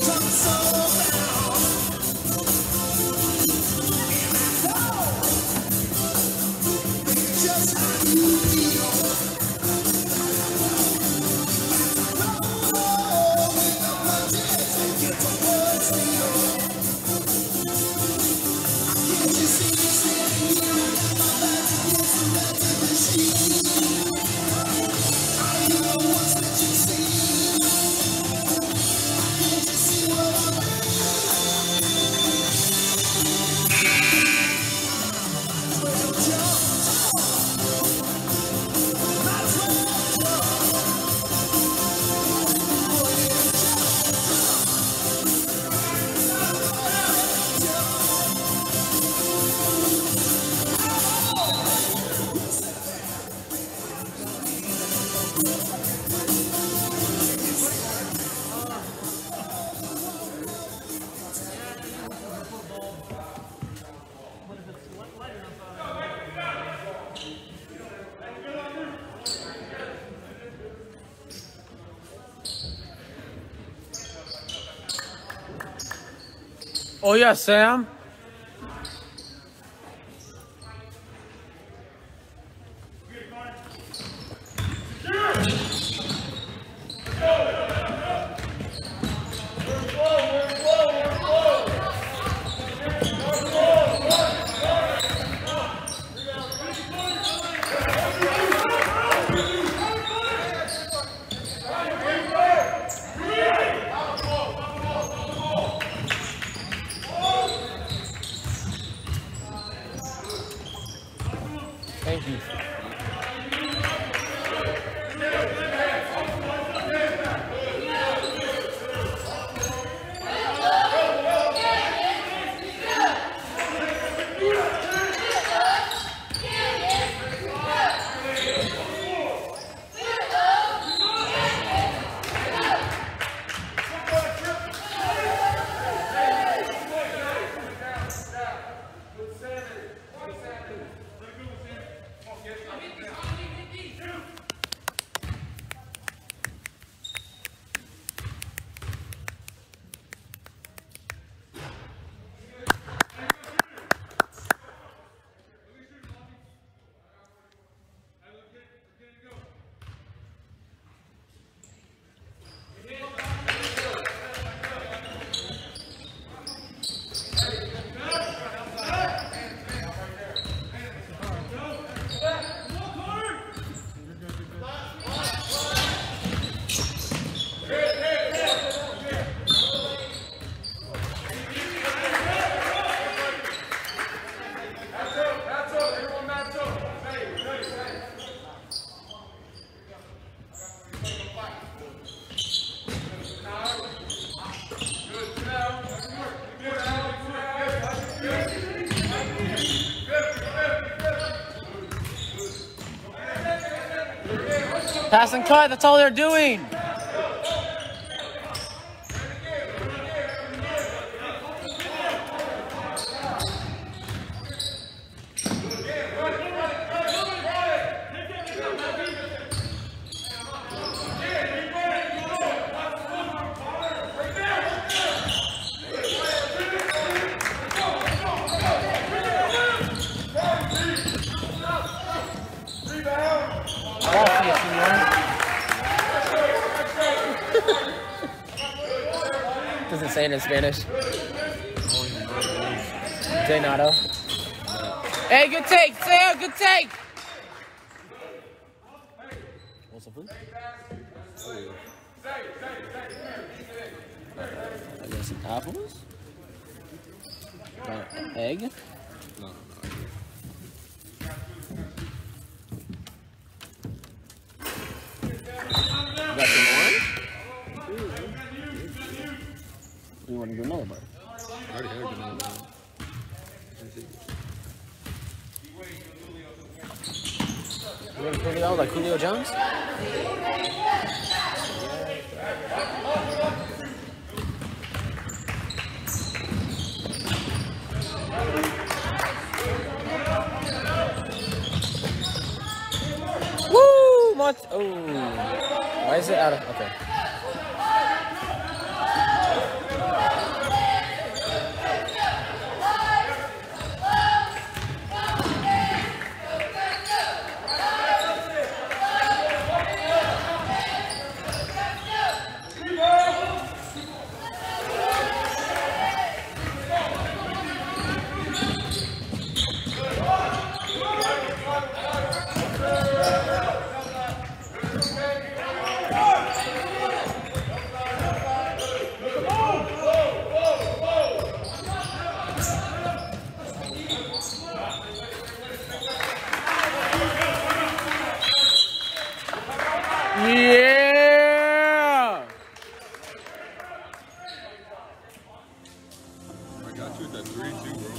Oh yeah, Sam. Thank you. Pass and cut, that's all they're doing. Doesn't say it in Spanish. Denado. Hey, good take, Sam, good take. What's up, please? I got some apples. Egg. No. Got some orange? You want to do another bar? I already had another bar. You want Julio, like Julio Jones? Woo! Oh. Why is it out of... Okay. hit you with that 3 too, bro.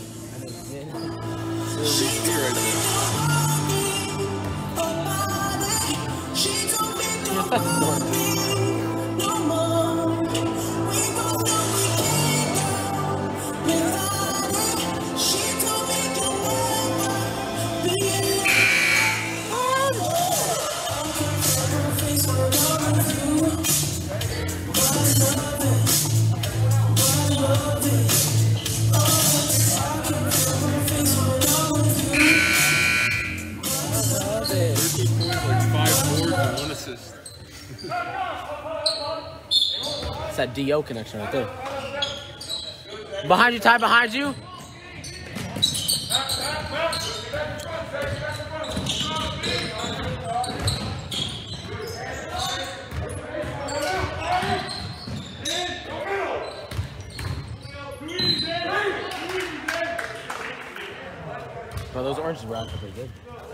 It's that DO connection right there. Behind you, Ty, behind you. Bro, those oranges were actually pretty good.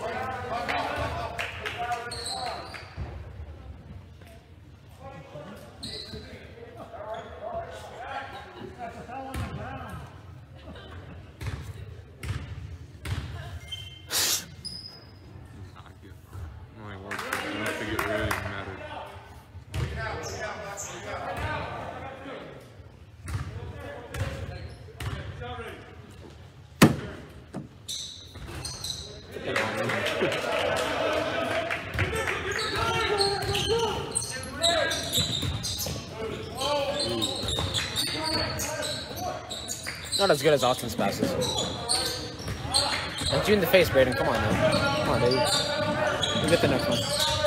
Not as good as Austin's passes. That's you in the face, Braden. Come on, man. Come on, baby. You get the next one.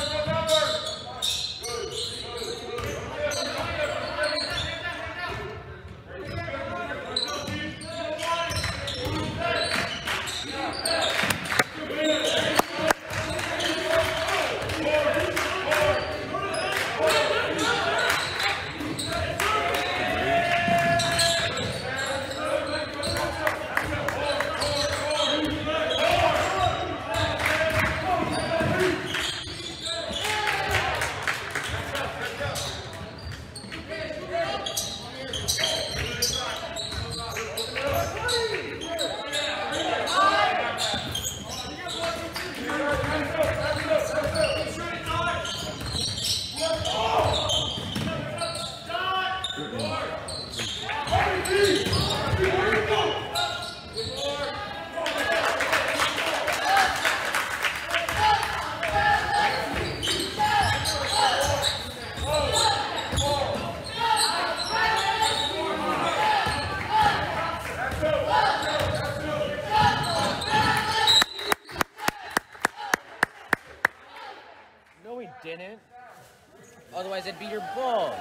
No, he didn't. Otherwise, it'd be your ball.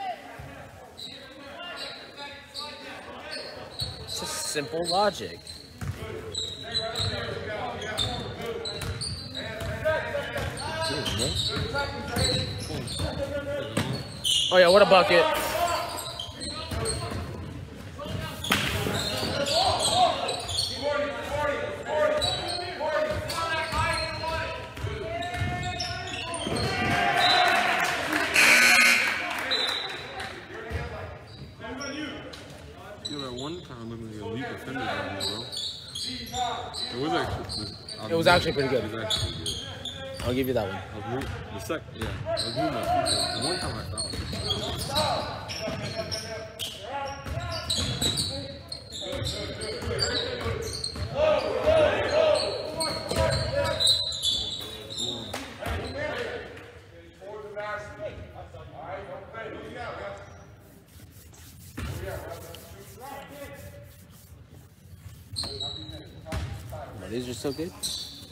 It's just simple logic. Oh yeah, what a bucket. It was actually pretty good. I'll give you that one. The second, yeah. I was moving my feet. The one time I fouled. These are so good.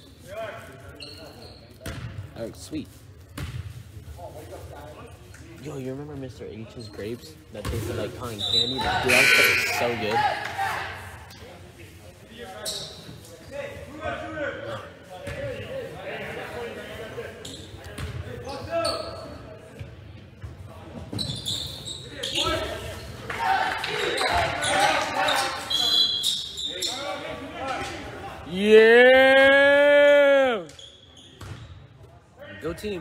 Oh, sweet. Yo, you remember Mr. H's grapes that tasted like cotton candy? Dude, that stuff is so good. Yeah! Go team.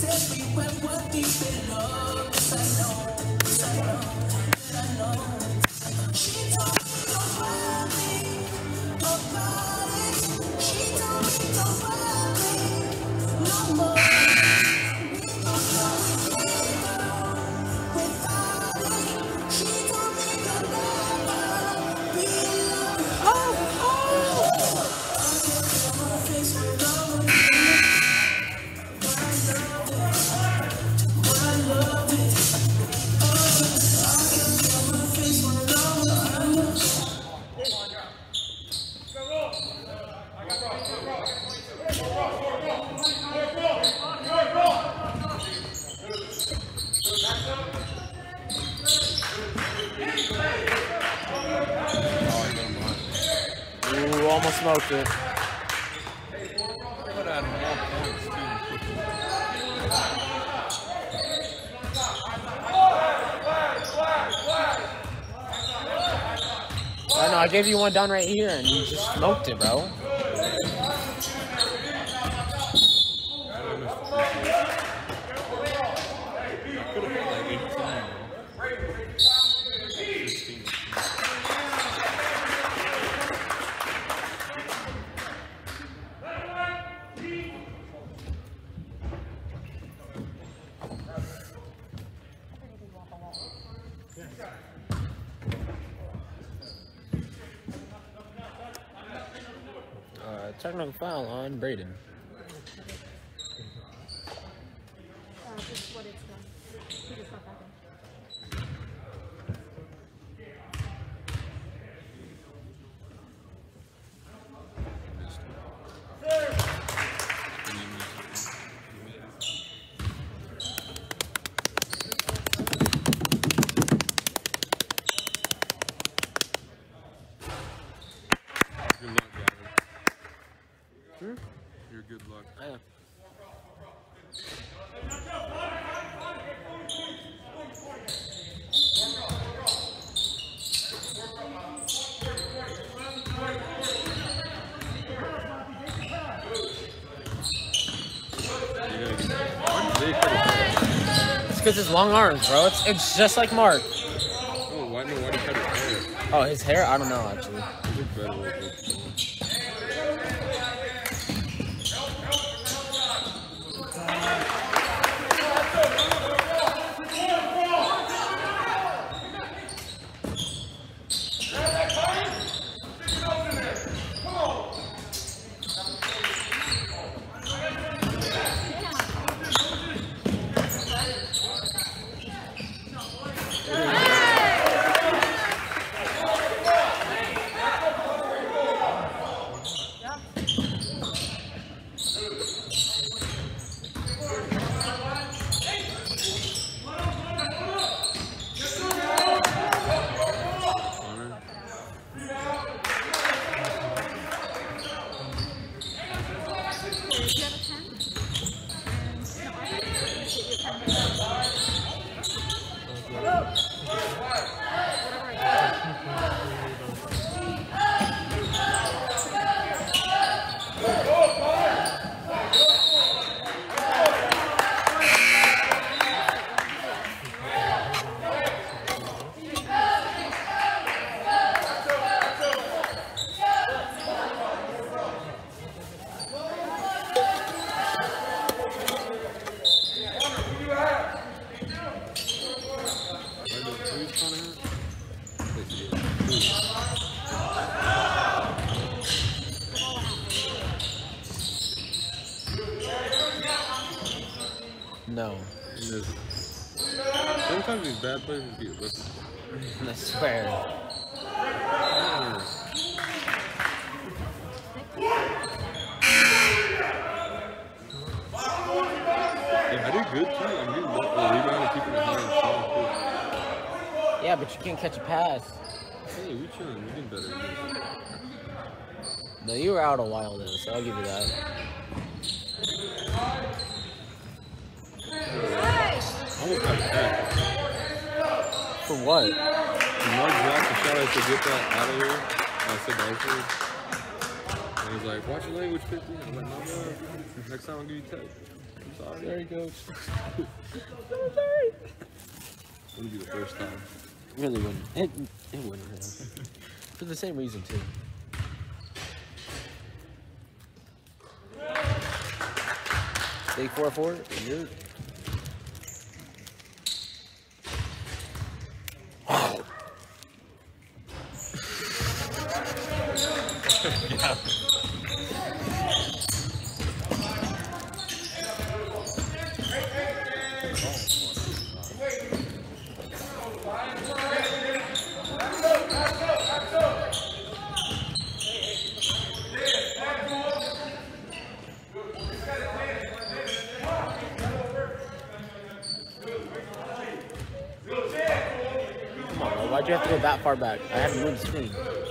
Ooh, almost smoked it. I know, I gave you one down right here and you just smoked it, bro. Technical foul on Braden. Just what it's done. He just got back in. Your good luck. Yeah. It's because his long arms, bro. It's just like Mark. Oh, why did he cut his hair? Oh, his hair? I don't know, actually. He looked better with it. No. Sometimes these bad players get lifted. I swear. Yeah, I do good too. I'm getting rebound and keeping it high and strong too. Yeah, but you can't catch a pass. Hey, we chilling. We're getting better at this. No, you were out a while though, so I'll give you that. I almost got attacked. For what? When Mark dropped the shot, I said, get that out of here. I said that afterwards. And he's like, watch your language, 50. I'm like, no, no. Next time I'll give you 10. Sorry, coach. It'll be the first time. Really wouldn't. It wouldn't have. For the same reason too. Big 4-4. You're... Yeah. Come on, bro. Why'd you have to go that far back? I had to move the screen.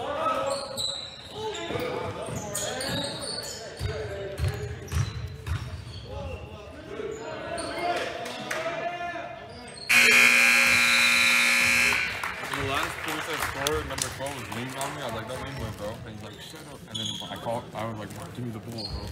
The last place I scored, number 12 was leaning on me. I was like, don't lean me, bro. And he's like, shut up. And then I was like, give me the ball, bro.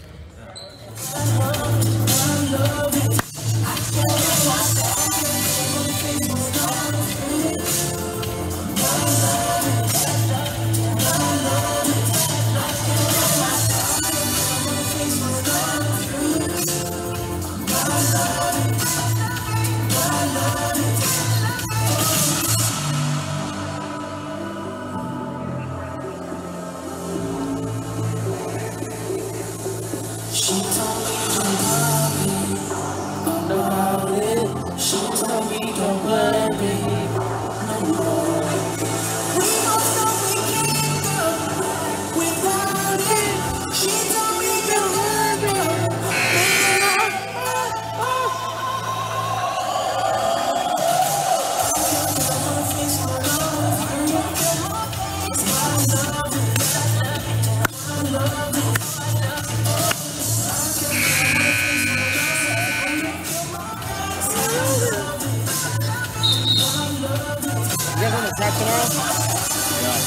You guys on the track tomorrow? Yeah.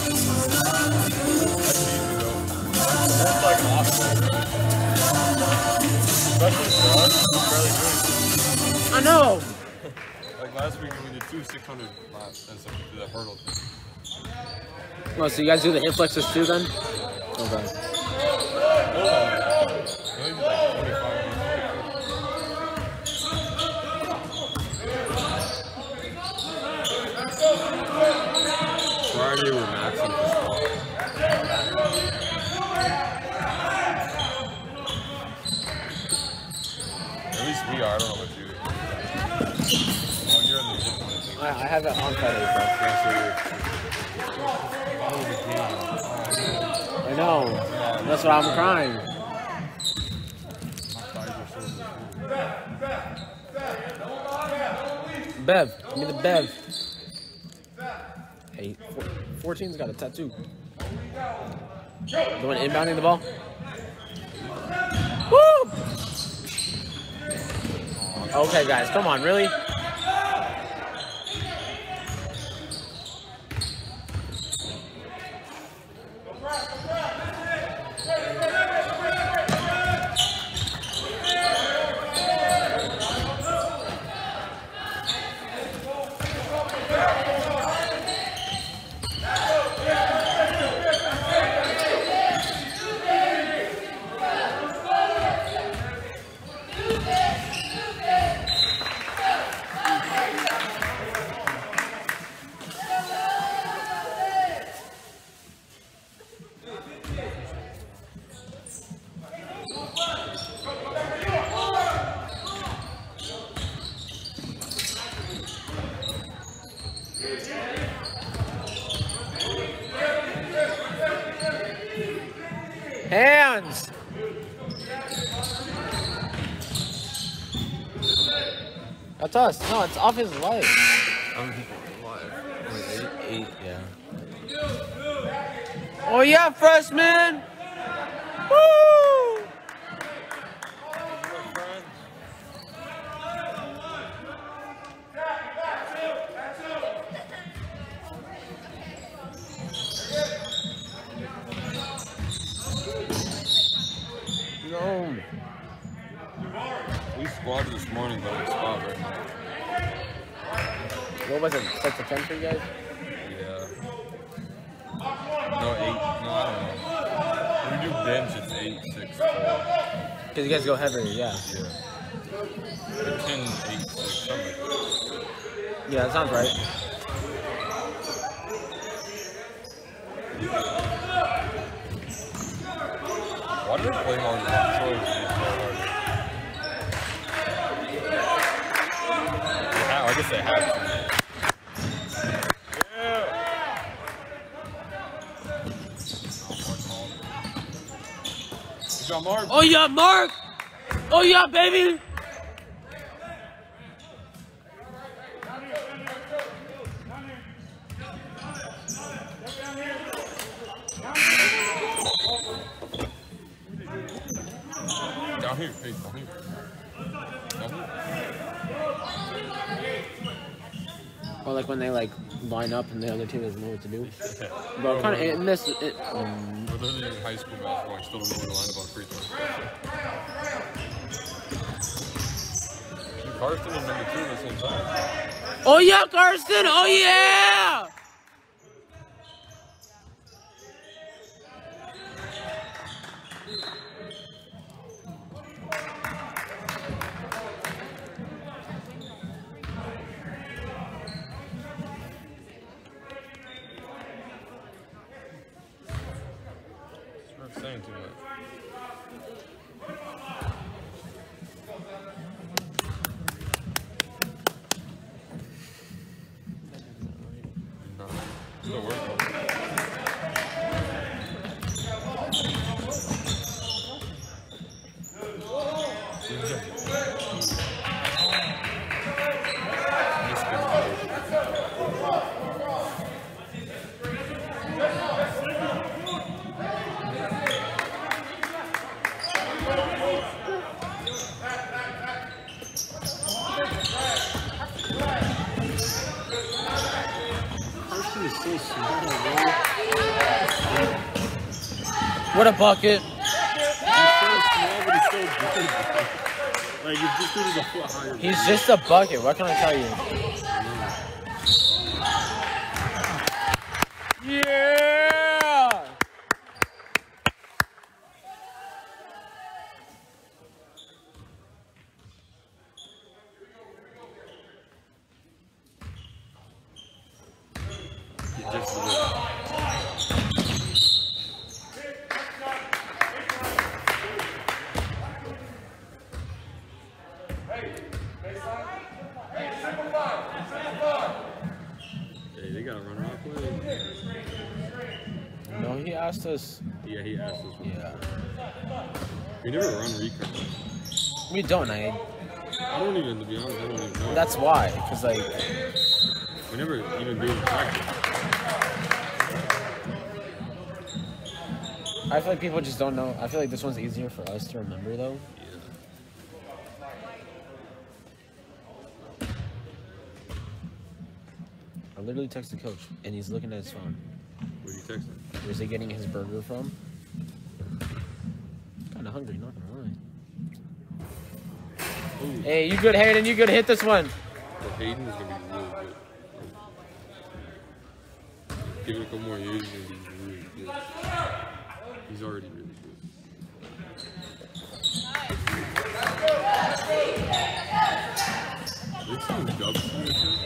That's easy, though. That's like awesome. Especially for us, it's fairly good. I know. Like last week, we did 2 600 laps and some the hurdle thing. Well, so you guys do the hip flexes too then? Okay. Hold on. Maybe like 25. Friday we're maxing for squat. At least we are. I don't know what you. Oh, you're in the gym. I think. I have it on Fridays though. I know. That's why I'm crying. My thighs are so cool. Bev, give me the Bev. Hey, 14's got a tattoo. The one inbounding the ball. Woo! Okay, guys, come on, really? Hands! That's us. No, it's off his life. How many people are alive? Like 8? 8, yeah. Oh yeah, freshman! Woo! No. squad this morning, but it's spot right now. What was it? 6 to 10 for you guys? Yeah. No, 8. No, I don't know. When we do bench, it's 8, 6, 4. Because you guys go heavier, yeah. Yeah. 10, 8, 6, something like that. Yeah, that sounds right. Why do they play hard with controls? I guess they have to. Yeah. Good job, Mark. Oh yeah, Mark! Oh yeah, baby! Down here, hey, down here. Down here. Or like when they like line up and the other team doesn't know what to do. But kind of in this. We're literally in high school basketball. I still don't know where to line up on free throw. Carson is number 2 at the same time. Oh yeah, Carson! Oh yeah! Not saying too much. No, still working. Carson is so smart, bro. What a bucket! He's so small, but he's so good. Like, if this dude is a foot higher. He's just a bucket. What can I tell you? Yeah! Just a little. Hey, they got a run off play. No, he asked us. Yeah, he asked us. Yeah. We never run recon. We don't, I don't even, to be honest, I don't even know. That's why. Because, like, We never even do it in practice. I feel like people just don't know. I feel like this one's easier for us to remember, though. I literally texted coach, and he's looking at his phone. What are you texting? Where's he getting his burger from? Kinda hungry, not gonna lie. Ooh, Hey, you good, Hayden? You good? Hit this one. but Hayden is going to be really good. Give it a couple more years, he's going to be really good. He's already really good. They see him dubs from this shit.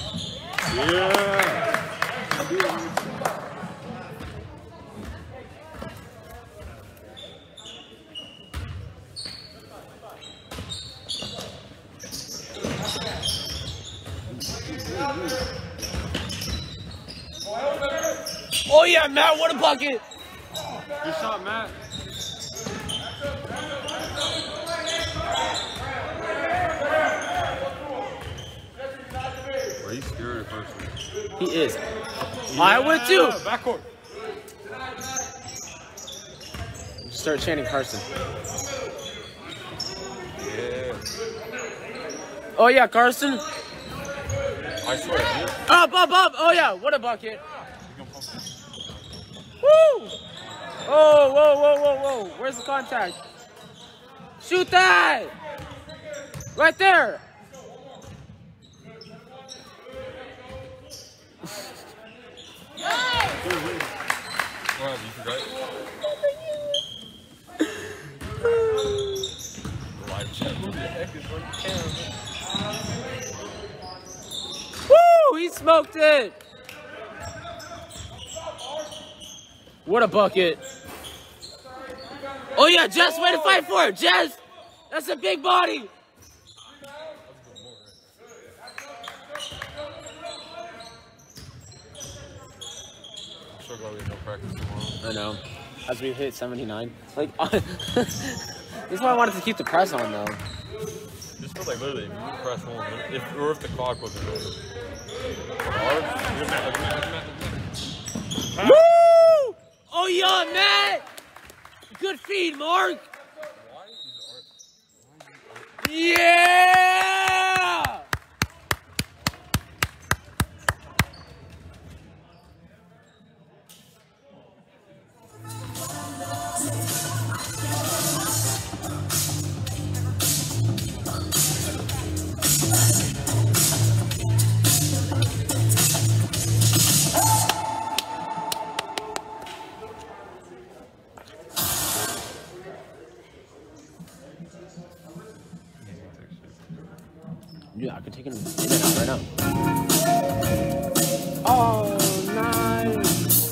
Yeah! He's doing it. Oh yeah, Matt! What a bucket! Good shot, Matt. Are you scared of first? He is. I would too. Backcourt. Start chanting Carson. Yeah. Oh yeah, Carson. I swear. Yeah. Up, up, up! Oh yeah, what a bucket! Woo! Oh, whoa, whoa, whoa, whoa! Where's the contact? Shoot that! Right there. What, you forgot? Live chat. Who the heck is on camera? Woo! He smoked it. What a bucket. Oh yeah, Jess, way to fight for it, Jess. That's a big body. I'm so glad we have no practice tomorrow. I know. As we hit 79. Like, this is why I wanted to keep the press on, though. Just feel like literally, if you press one, if the clock wasn't over. Woo! Oh yeah, Matt! Good feed, Mark! Yeah! Yeah, I could take him in and out right now. Oh, nice.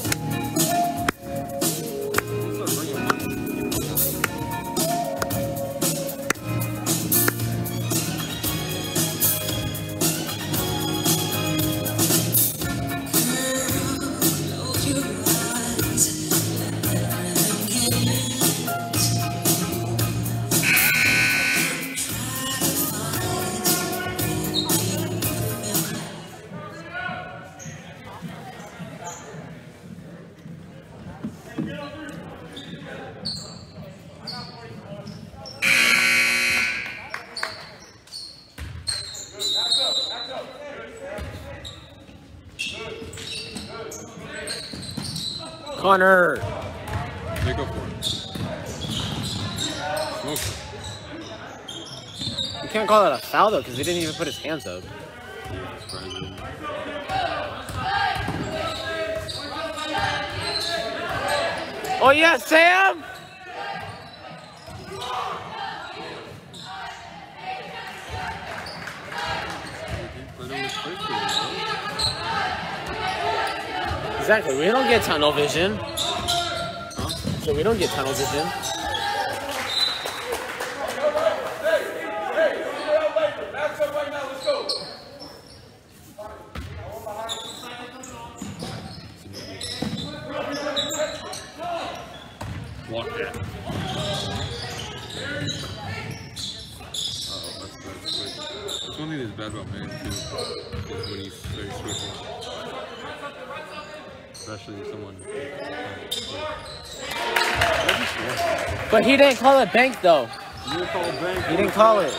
Connor. Make up for it. Smoke. You can't call that a foul though, because he didn't even put his hands up. Oh yeah, Sam! Exactly, we don't get tunnel vision. So we don't get tunnel vision. Walk that. That's one thing that's bad about man too, is when he's very switching. Especially someone. But he didn't call it bank though. You didn't call it bank. He didn't call it.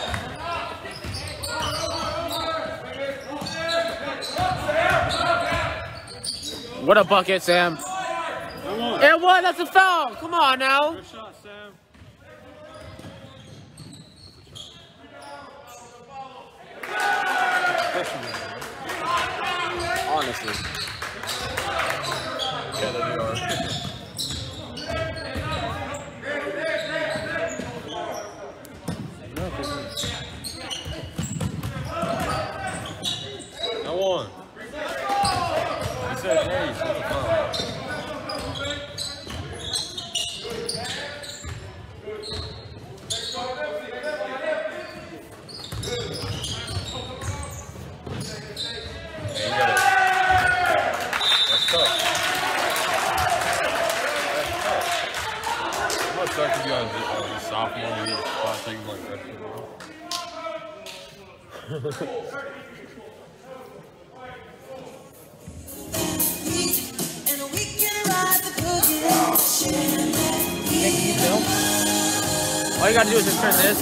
What a bucket, Sam. And what? That's a foul. Come on now. Good shot, Sam. Honestly. Yeah, they are. No one. He said, hey, so it's a foul. Hey, you got it. That's tough. It must suck to be on a sophomore and you're spot taking like freshman. All you gotta do is just turn this.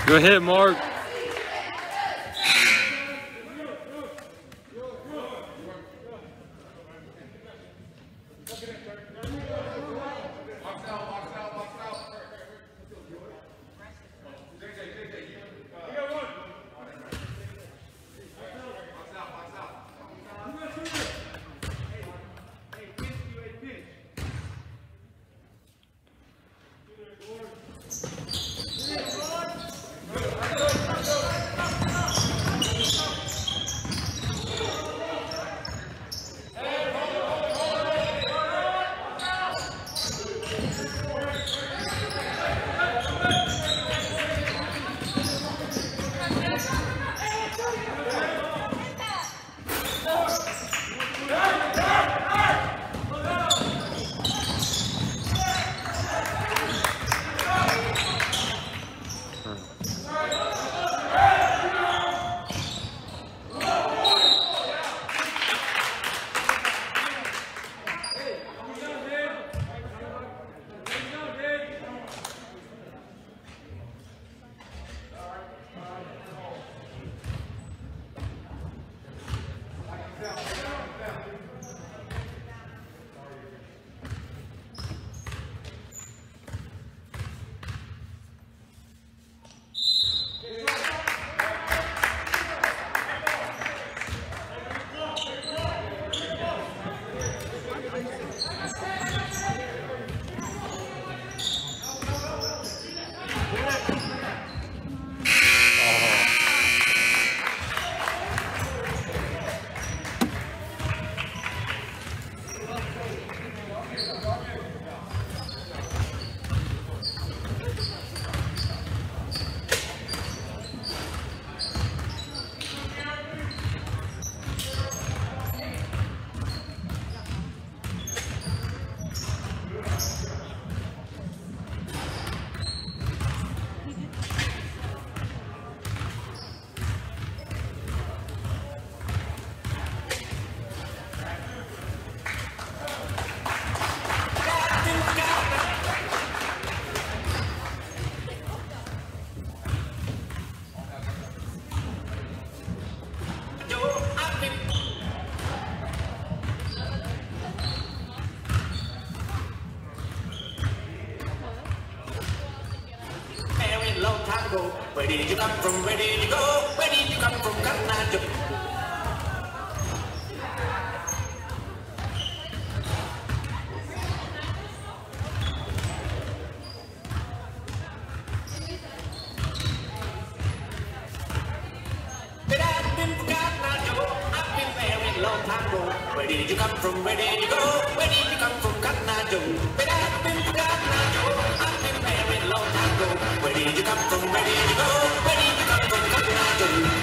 Good hit, Mark. Where did you come from? Where did you go? Where did you come from? Karnataka. But I've been forgotten, I know. I've been there a long time ago. Where did you come from? Where did you go? Where did you come from? Karnataka. But I've been forgotten, I know. I've been there a long time ago. Where did you come from? Where did you go? Where did you come from? Karnataka.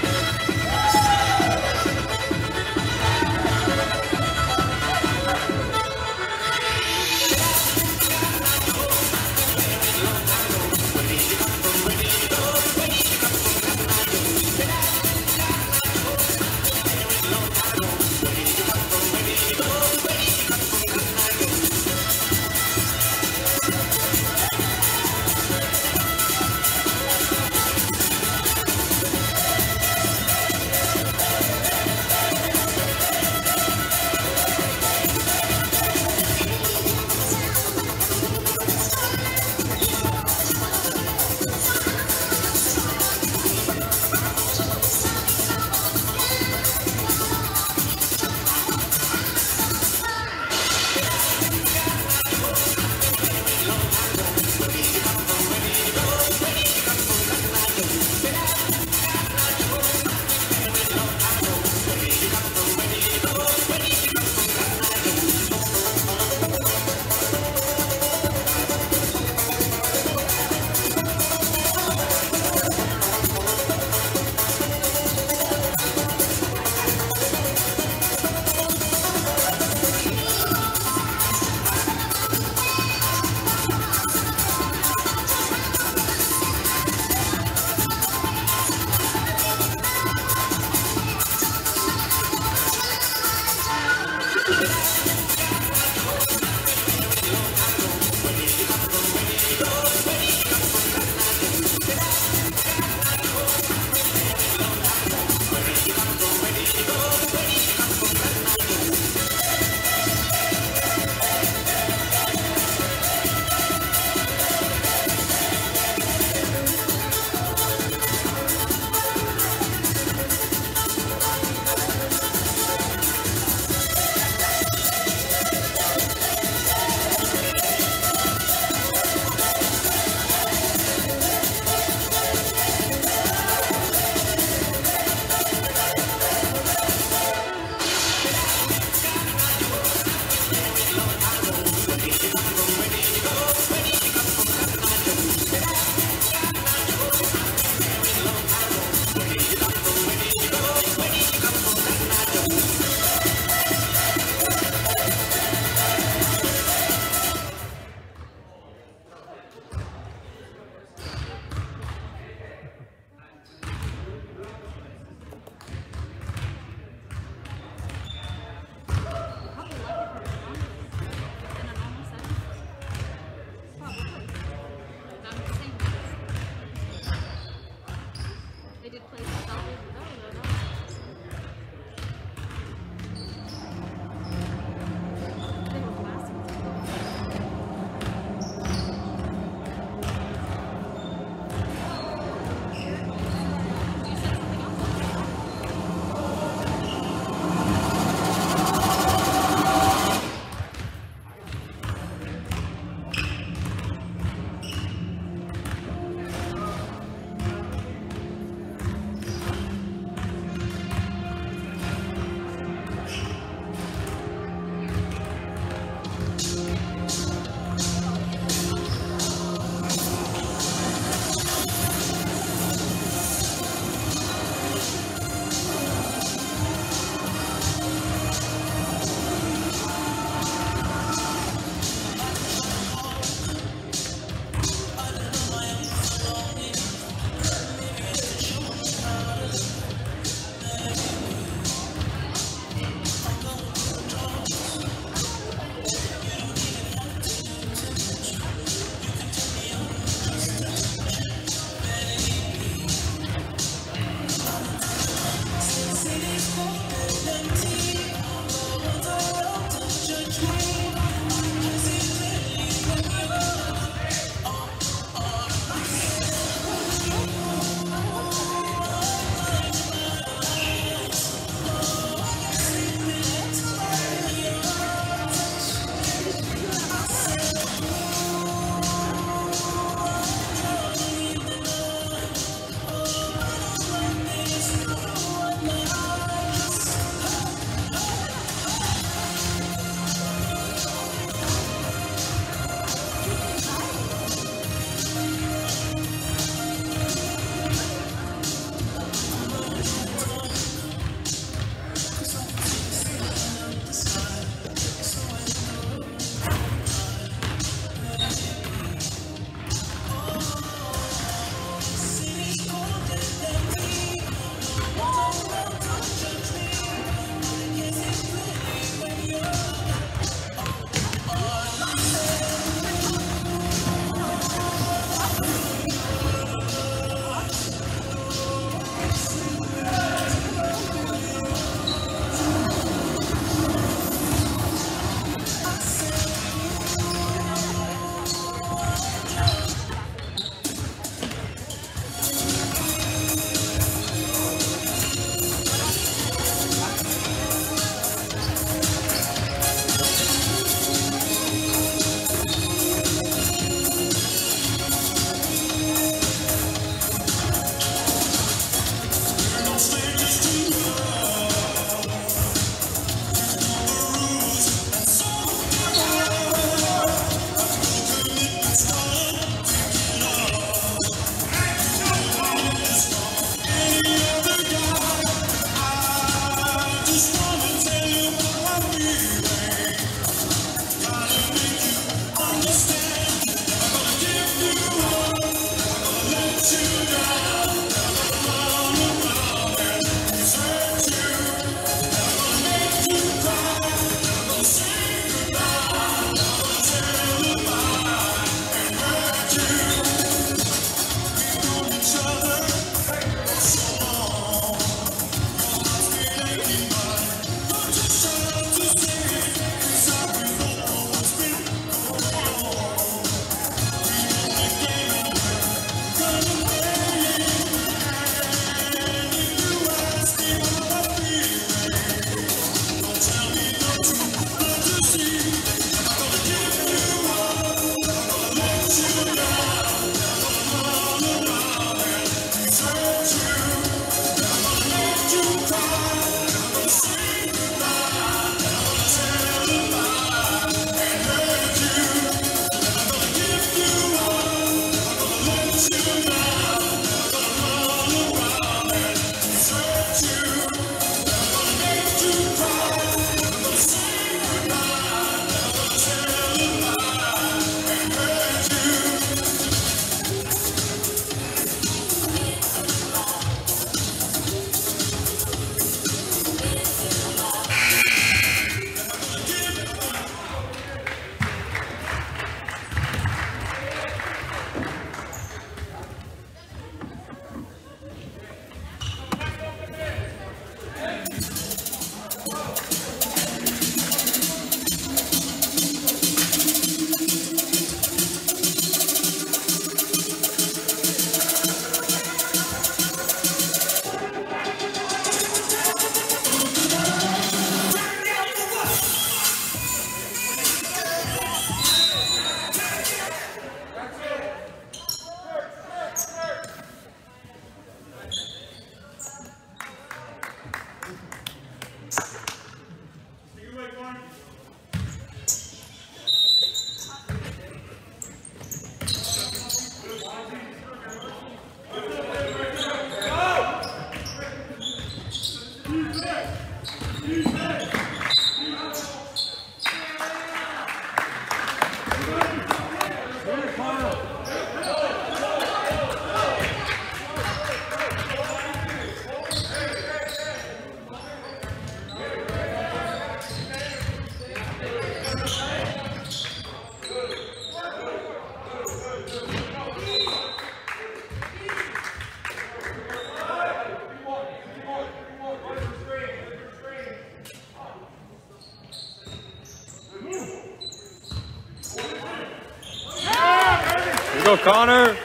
go, Connor.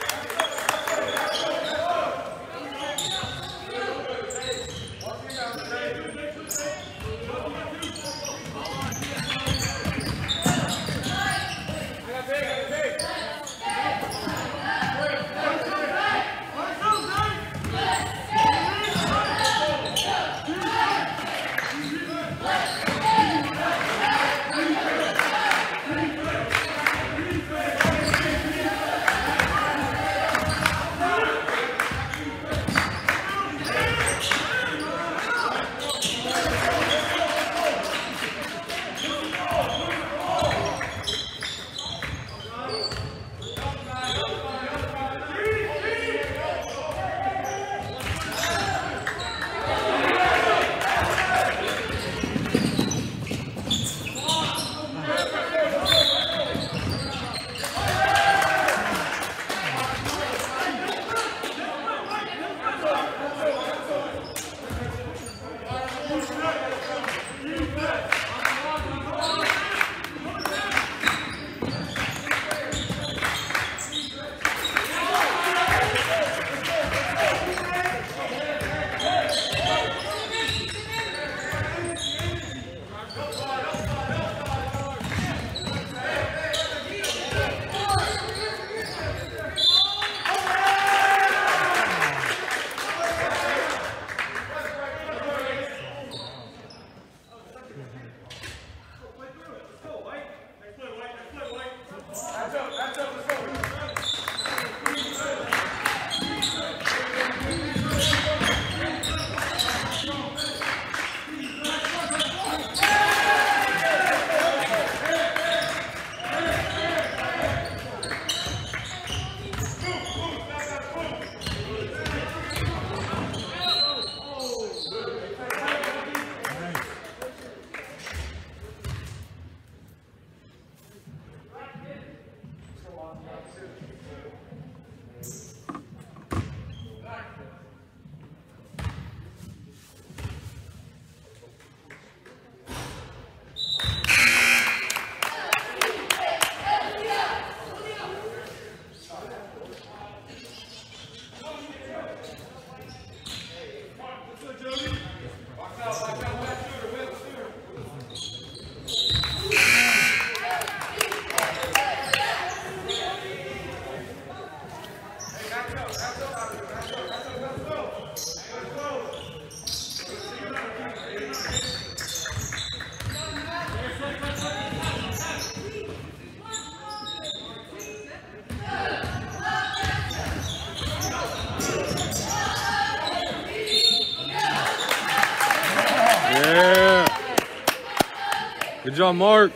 Good job, Mark.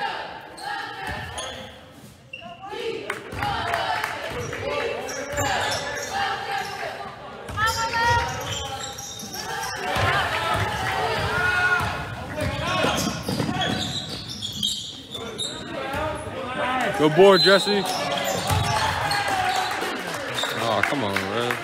Good board, Jesse. Oh, come on, man.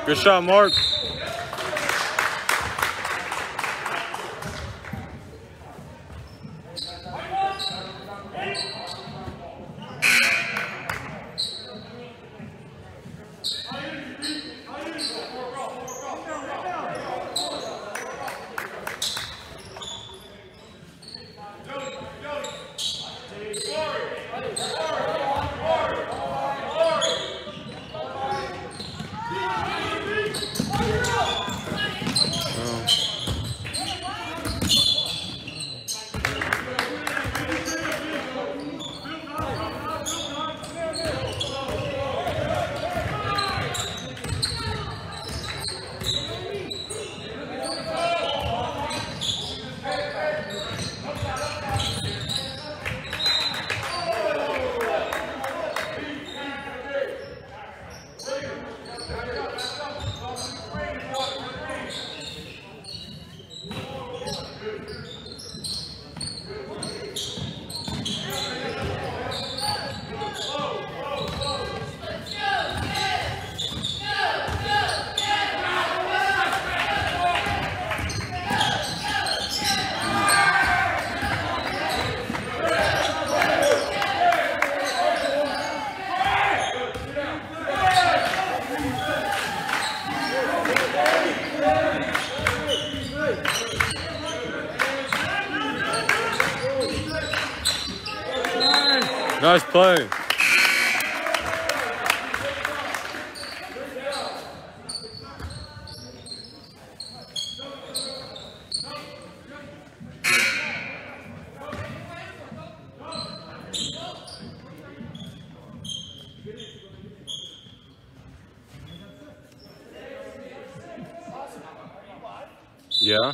Good shot, Mark. Nice play. Yeah.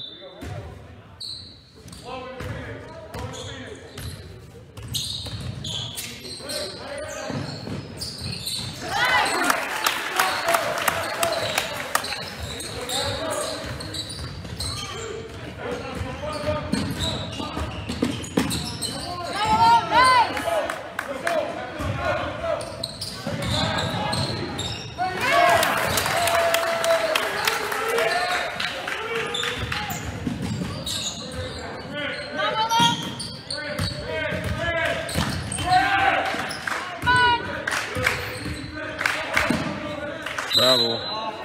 Bravo.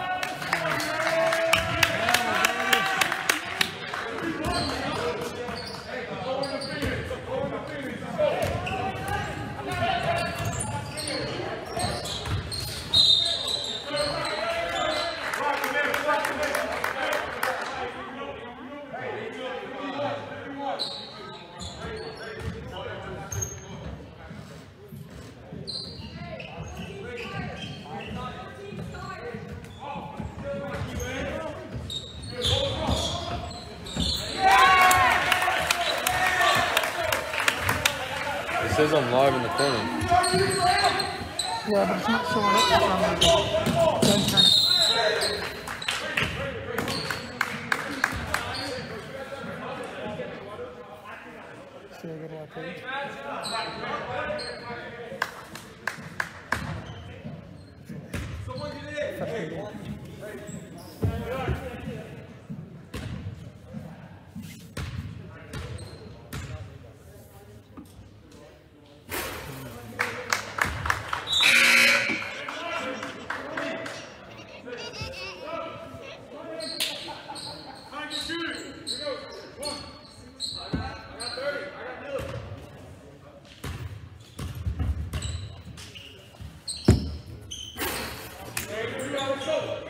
It says I'm live in the corner. Yeah, but it's not showing up for some reason. Don't turn it. See, I go to my page. Go.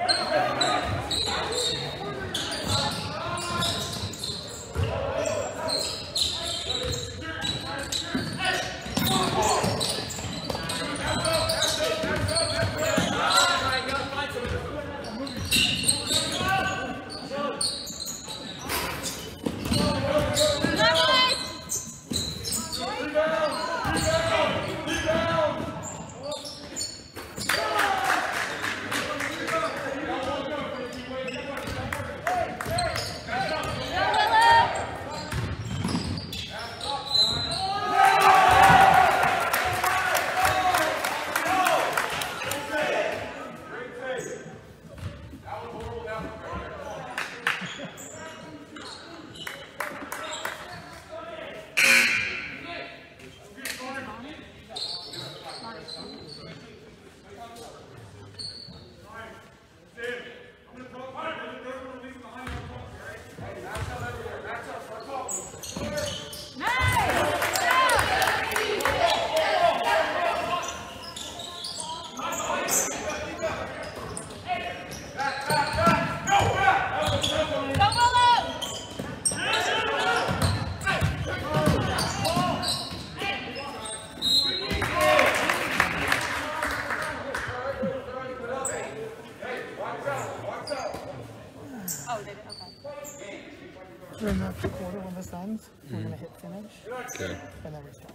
bench, Okay. and then we start.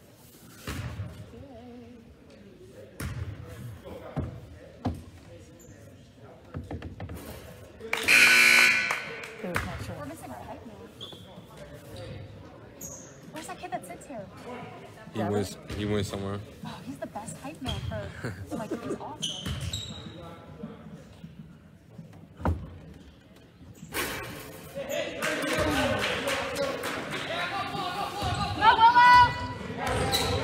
It's not We're showing. missing our hype man. Where's that kid that sits here? He went somewhere. Oh, he's the best hype man for, like, he's awesome. Go, Willow!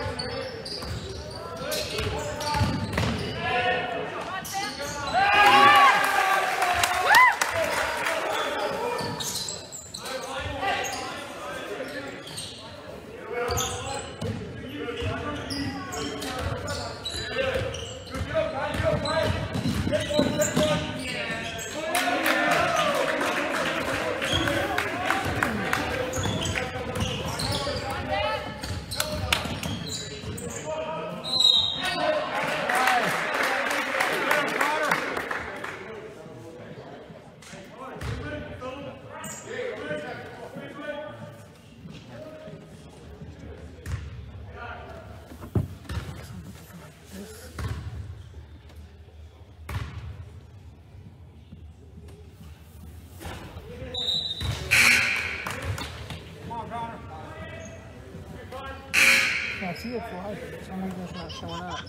Yeah, I see it fly, but for some reason it's not showing up.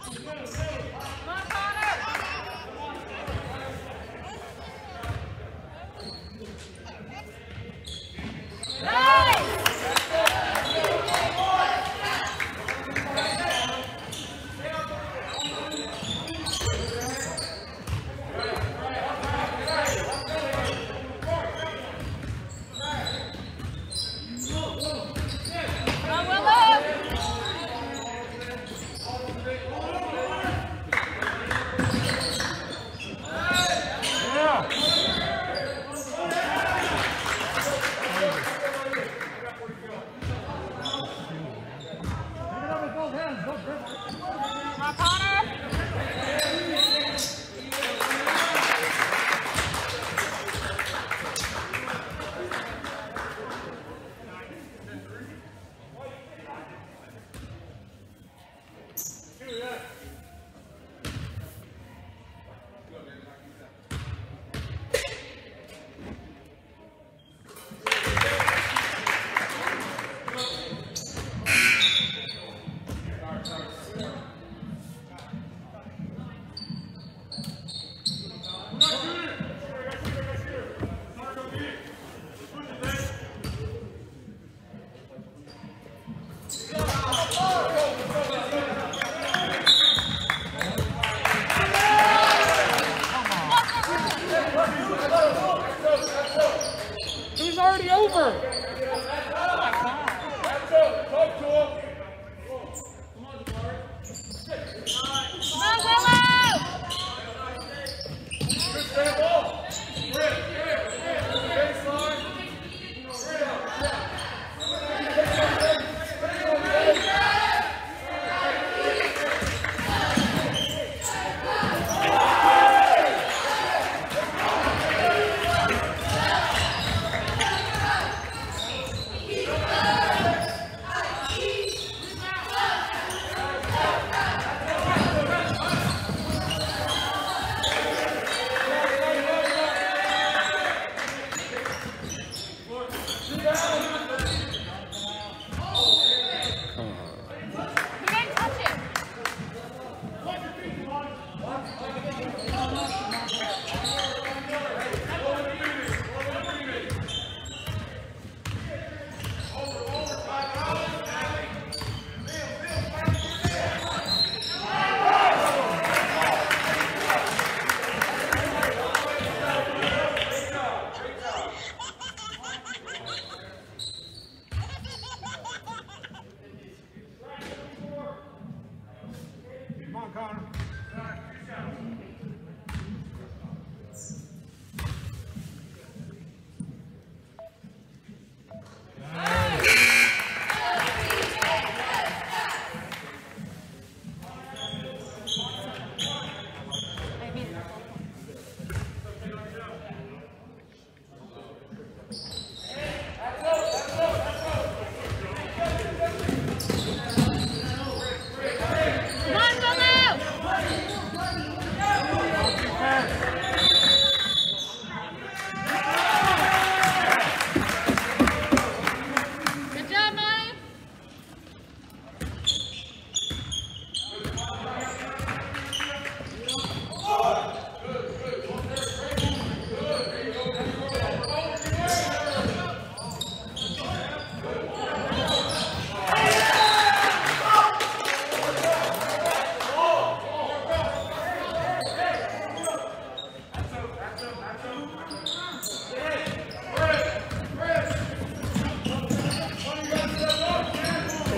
It's already over.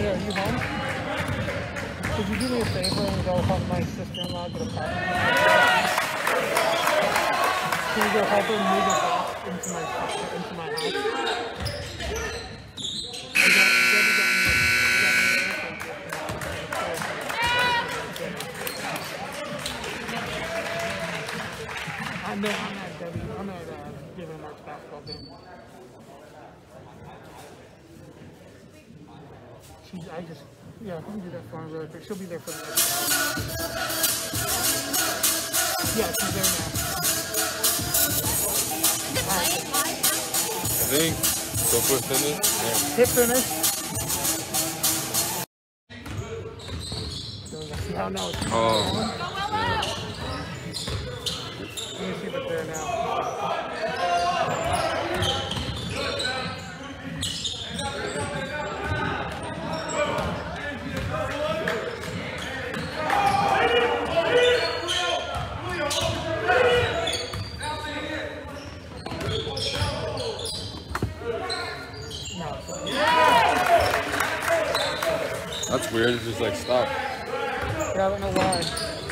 are you home? Could you do me a favor and go help my sister-in-law get a apartment? Can you go help her move her box into my house? I'm at David and Mark's basketball game. Yeah, I can do that for her really quick. She'll be there for the next hour. Yeah, she's there now. I think. Go for a finish. Yeah. Hit finish. See how now it's Oh. Let me see if it's there now. That's weird. It just like stopped. Yeah, I don't know why.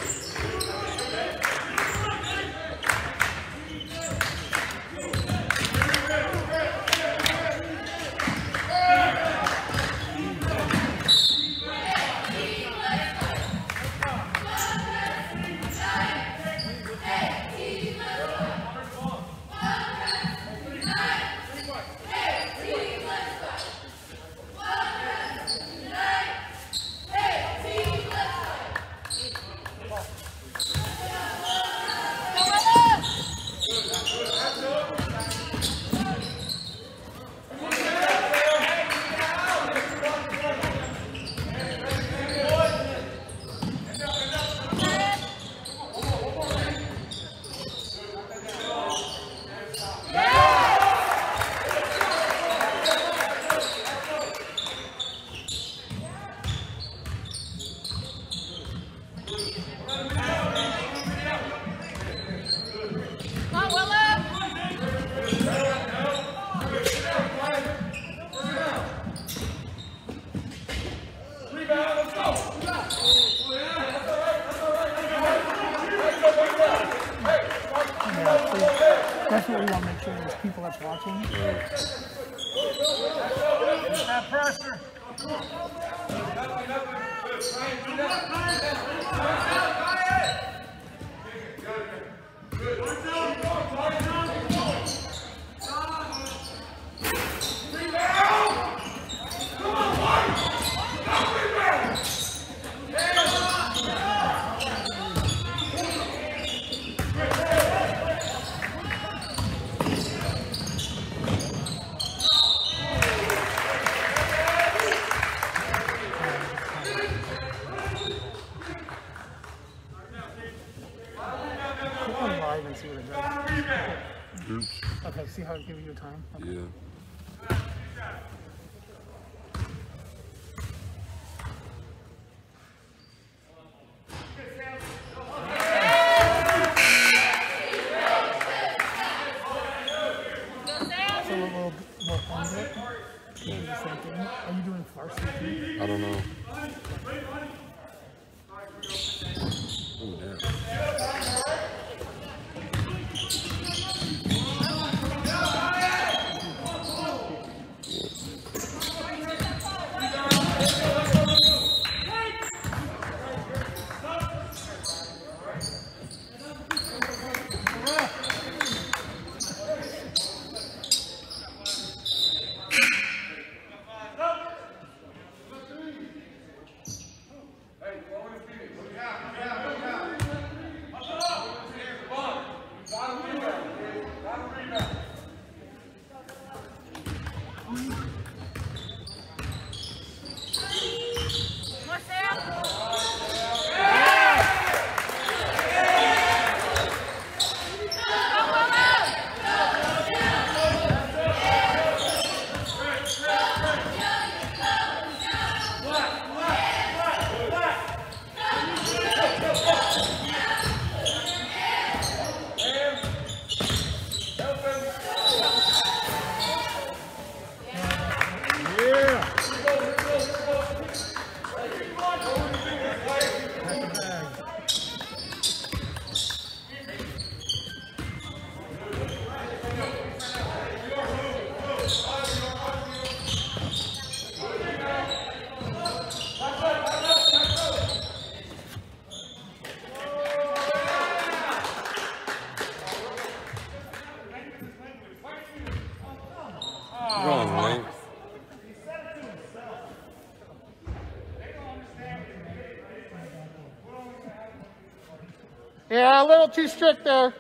That's what we want to make sure there's people that's watching. That pressure. See what it does. Oops. Okay, see how it gives you time? Okay. Yeah. So a little more under it. The same thing. Are you doing varsity? I don't know. Oh, damn. Yeah, a little too strict there.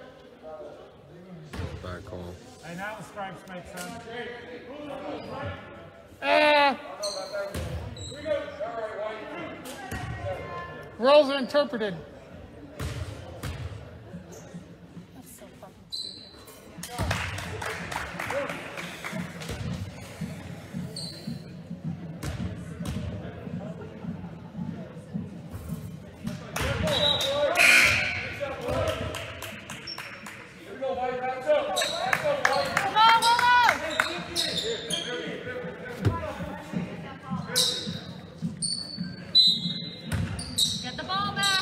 Bad call. And now the stripes make sense. Rules are interpreted. That's so fucking stupid. Come on, Willow! Get the ball back.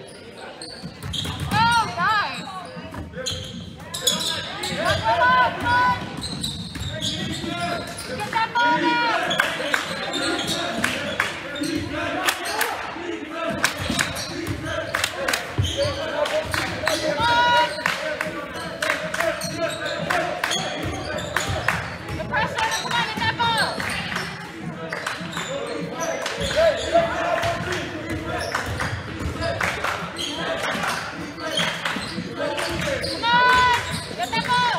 Oh, nice. Come on, come on. Get that ball back. Come on. The pressure, come on, get that ball. Come on! Get that ball!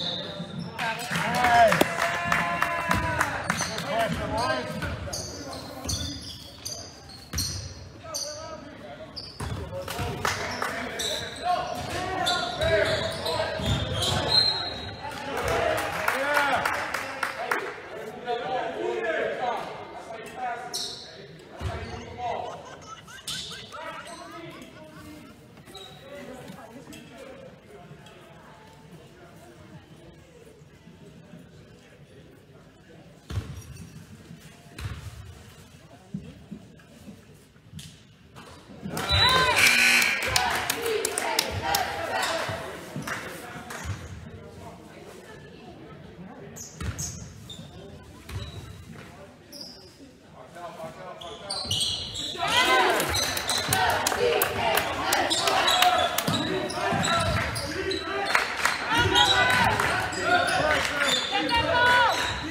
Get that ball!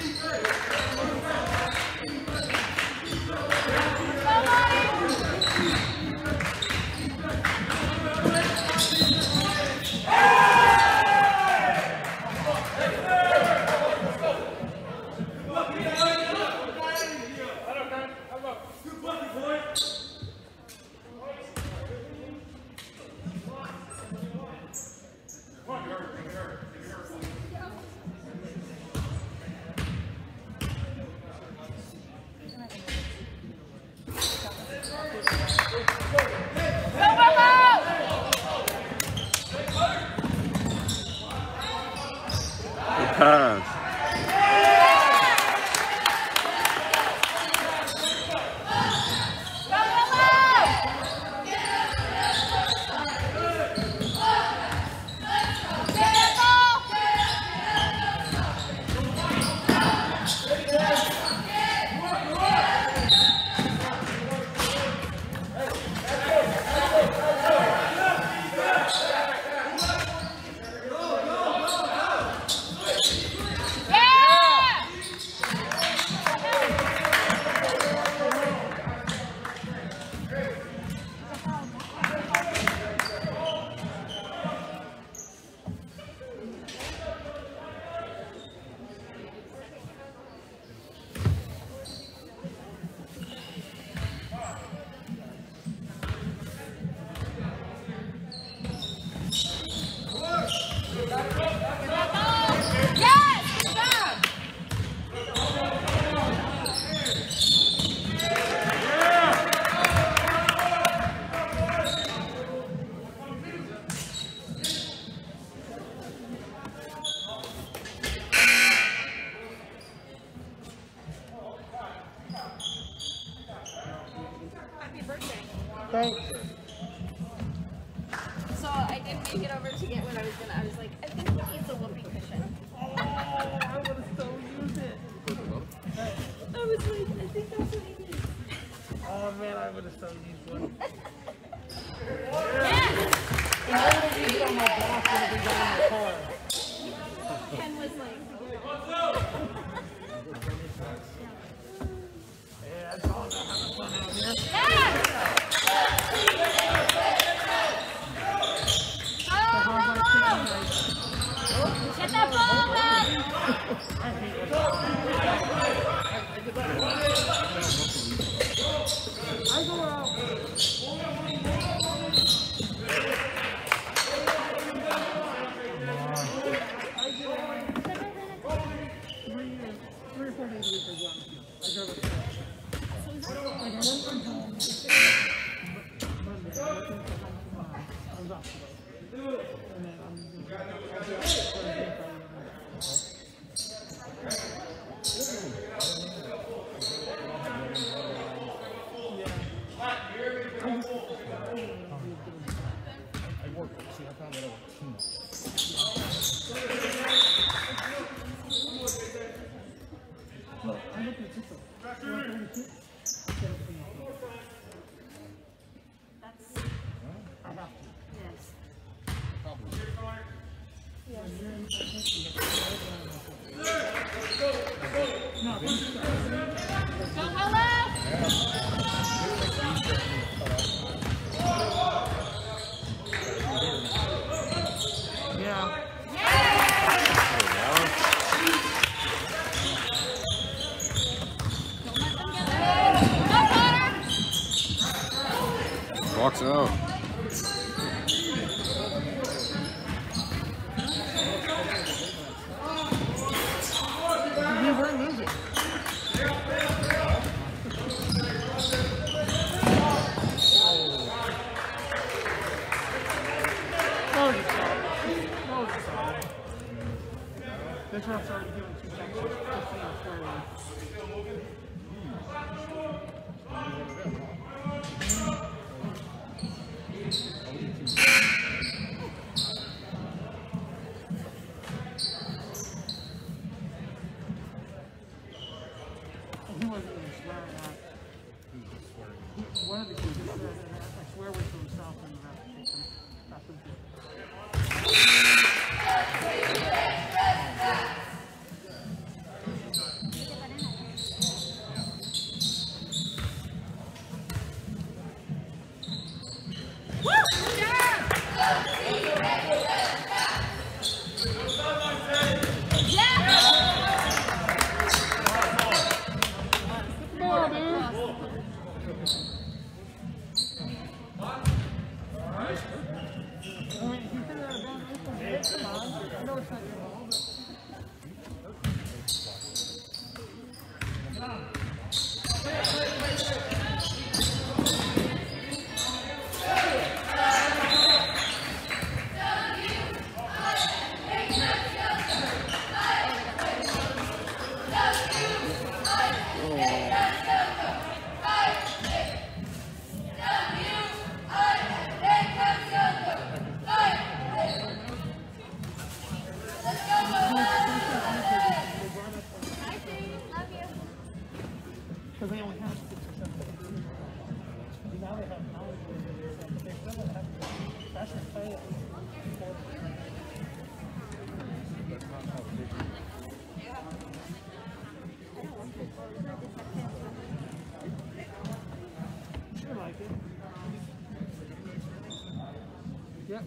Pass. Thanks. So I didn't make it over to get what I was gonna. I was like, I think he needs a whoopee cushion. I would have still used it. I was like, I think that's what he needs. Oh man, I would have still used one. Yeah. I would have used it on my boss when we got in the car. Ken was like, Yeah, it's all about having fun out here. yeah. go out. Three or 4 days a week I go out. I drove it. I work from home. Monday. I was off today. And then I'm Walks out. You weren't losing. This round's already given 2 seconds. 15 He wasn't even swearing at. One of the kids said, I swear was to himself and the rest of them. Because they only have 6 or 7 people. Now they have knowledge of it, but they still don't have professional play at least 4. Sure like it. Yep.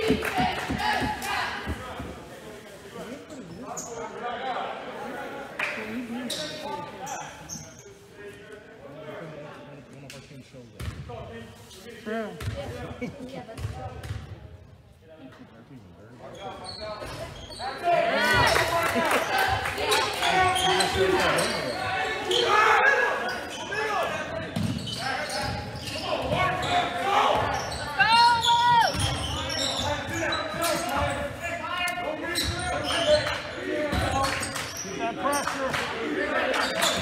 True. Yeah, that's That pressure.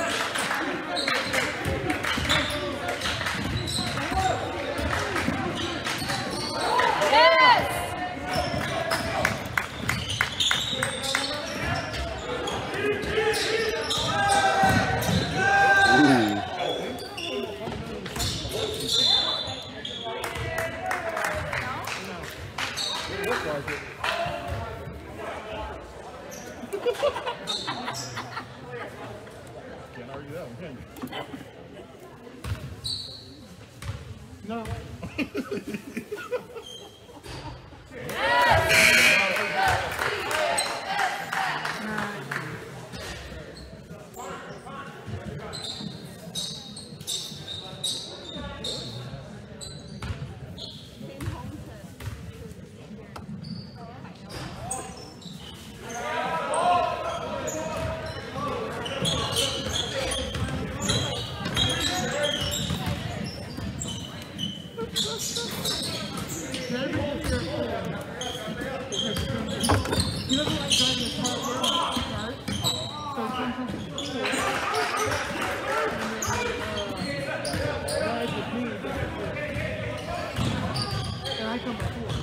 Can't argue that one, can you? No. He doesn't like driving his car around the cart, so sometimes he's cool. And then, rides with me, and I come before.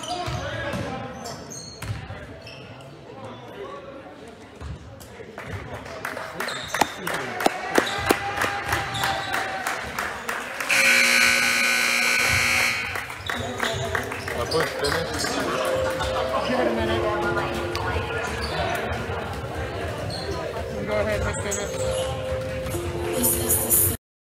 My push finished. Give it a minute. Go ahead, hit finish.